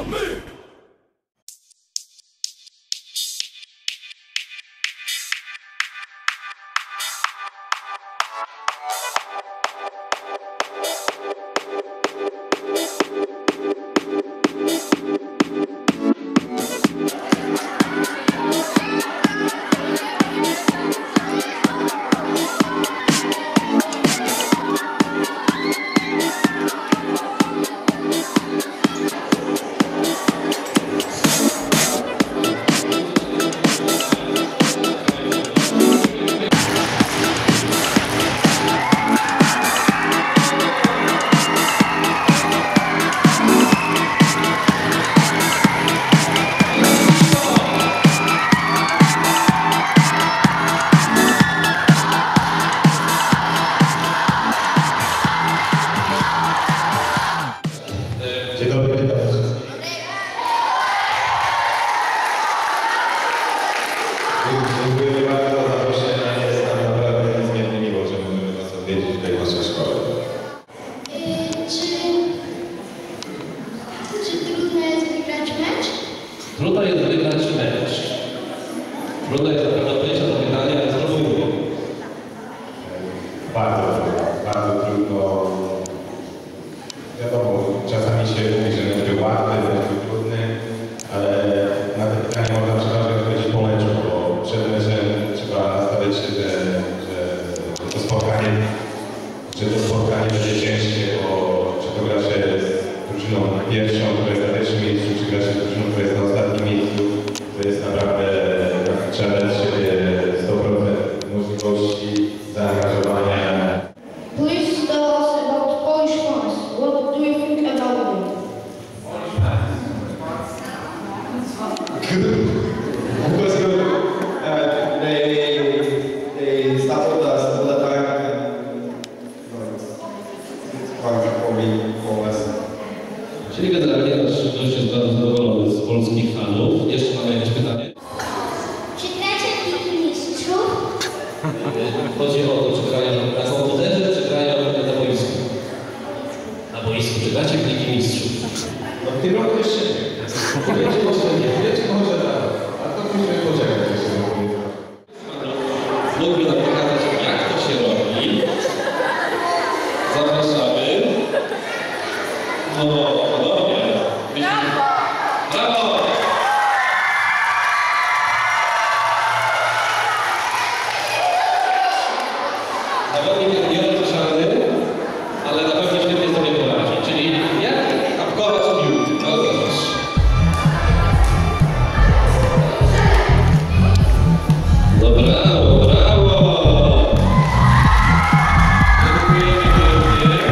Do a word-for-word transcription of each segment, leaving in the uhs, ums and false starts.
my! Dzień dobry, witam wszystkich. Dziękuję bardzo za zaproszenie. Jest nam naprawdę niezmiernie miło, że możemy Was odwiedzić tutaj w naszej szkole. Czy, czy trudno jest wygrać mecz? Trudno jest wygrać mecz. Trudno jest na pewno odpowiedzieć na to pytanie, ale spróbujmy. Bardzo trudno, bardzo trudno. Wiadomo, czasami się mówi, że mecz był łatwy, mecz był trudny, ale na to pytanie można przeważnie odpowiedzieć po meczu, bo przed meczem trzeba nastawiać się, że, że, że to spotkanie, że to spotkanie będzie ciężkie, bo czy to gra się z drużyną pierwszą, która jest na pierwszym miejscu, czy gra się z drużyną, która jest na ostatnim miejscu, to jest naprawdę trzeba dać siebie sto procent możliwości zaangażowania. Please tell us about Polish fans. What do you think about them? Of course, good. Uh, they they started us all the time, and no, it's, it's fun for me, for us. Czyli generalnie nasz gość jest bardzo zadowolony z polskich fanów. Jeszcze mamy jakieś pytanie? Czy gracie w Ligi Mistrzów? Chodzi o to, czy grają na komputerze, czy grają na boisku. Na boisku, czy gracie w Ligi Mistrzów? No w tym roku jeszcze nie. Wiecie może nie, wiecie może tak. A to musimy poczekać jeszcze na chwilę. Mógłby nam pokazać, jak to się robi. Zapraszamy. No, podobnie. Brawo! Zawodnik jest nierozruszany, ale na pewno świetnie sobie poradzi. Czyli jak apkować piłkę. No zobacz. No brawo, brawo! Dziękujemy pięknie.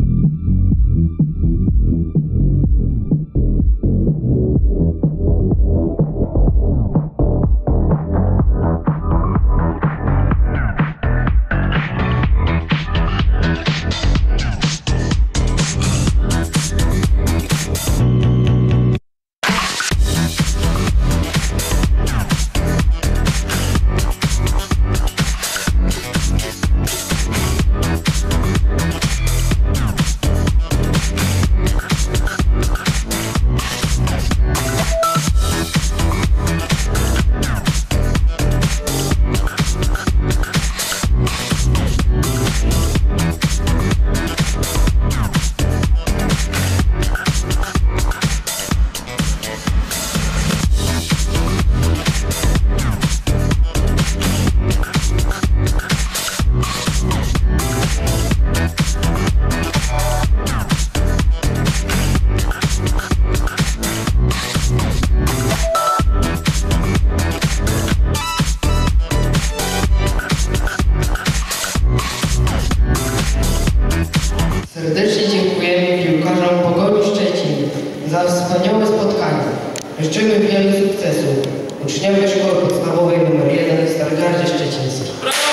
Serdecznie dziękujemy piłkarzom Pogoni Szczecin za wspaniałe spotkanie. Życzymy wielu sukcesów. Uczniowie Szkoły Podstawowej nr jeden w Stargardzie Szczecińskiej.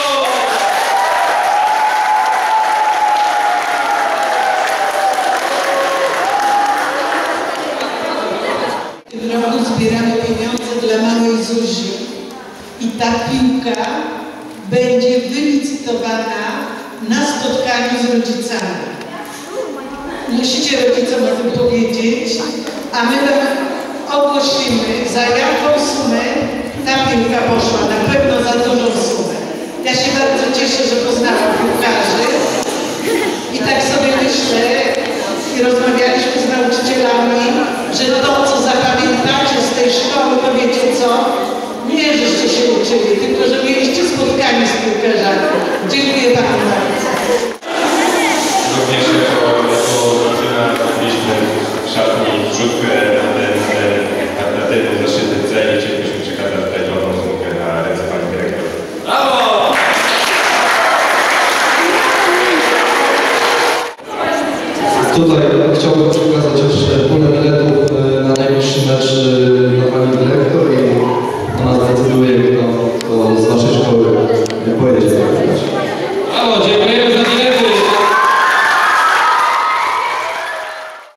W tym roku zbieramy pieniądze dla małej Zuzi i ta piłka będzie wylicytowana na spotkaniu z rodzicami. Musicie rodzicom o tym powiedzieć, a my ogłosimy, za jaką sumę ta piłka poszła. Na pewno za dużą sumę. Ja się bardzo cieszę, że poznałam piłkarzy i tak sobie myślę i rozmawialiśmy z nauczycielami, że to, co zapamiętacie z tej szkoły, to wiecie co? Nie, żeście się uczyli, tylko że mieliście spotkanie z piłkarzami. Dziękuję Panu bardzo. Również jako, jako rodzina mieliśmy w szatni wrzutkę na ten, ten charytatywny zaszyty cel i chcielibyśmy przekazać tutaj drobną złotkę na ręce Pani Dyrektor. Brawo! Tutaj chciałbym przekazać jeszcze pulę biletów na najbliższy mecz dla Pani Dyrektor i